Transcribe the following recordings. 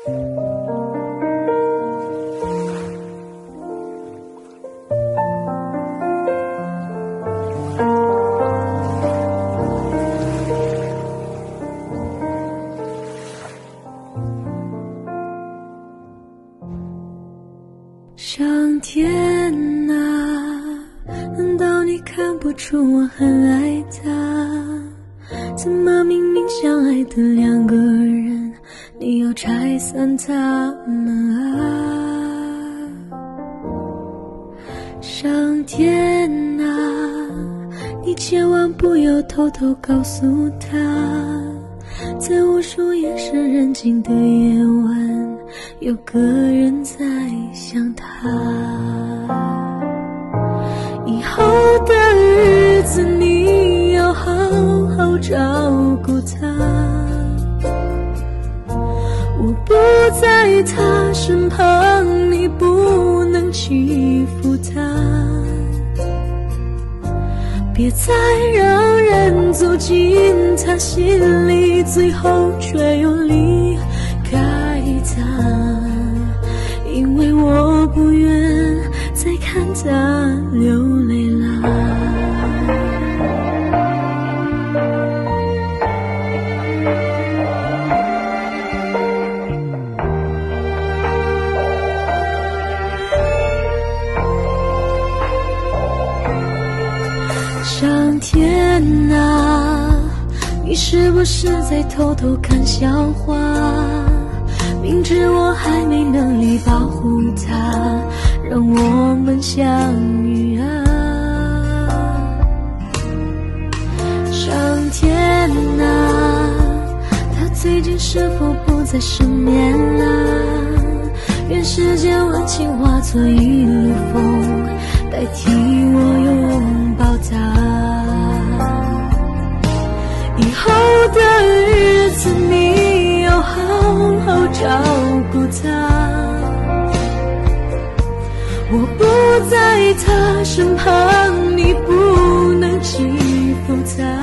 上天啊，难道你看不出我很爱他？怎么明明相爱的两个人，你要拆散他们啊？上天啊，你千万不要偷偷告诉他，在无数夜深人静的夜晚，有个人在想他。以后的日子你要好好照顾他，我不在他身旁，你不能欺负他，别再让人走进他心里，最后却又离开他，因为我不愿再看他流泪啦。上天啊，你是不是在偷偷看笑话？明知我还没能力保护他，让我们相遇啊。上天啊，他最近是否不在身边啊？愿世间温情化作一缕风，代替我拥抱他。以后的日子你要好好照顾他，我不在他身旁，你不能欺负他，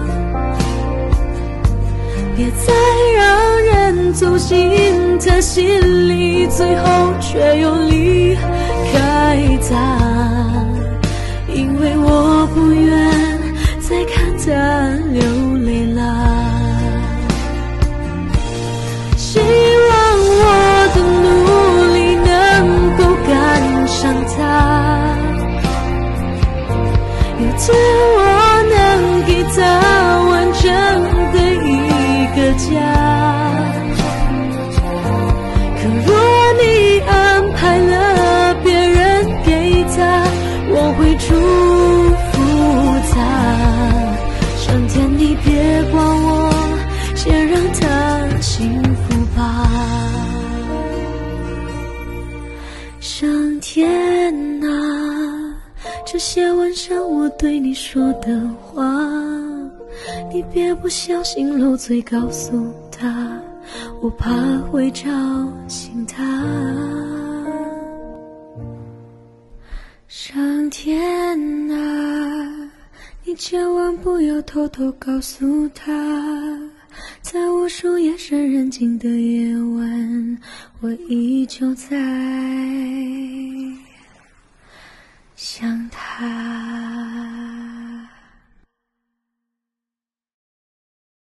别再让人走进他心里，最后却又离开他，因为我不愿再看他流泪啦。希望我的努力能够赶上他，有天我能给他完整的一个家。可若你安排了别人给他，我会祝福他。上天你别管我，先让他幸福吧。上天啊，这些晚上我对你说的话，你别不小心漏嘴告诉他，我怕会吵醒他。上天啊，你千万不要偷偷告诉他，在无数夜深人静的夜晚，我依旧在想他。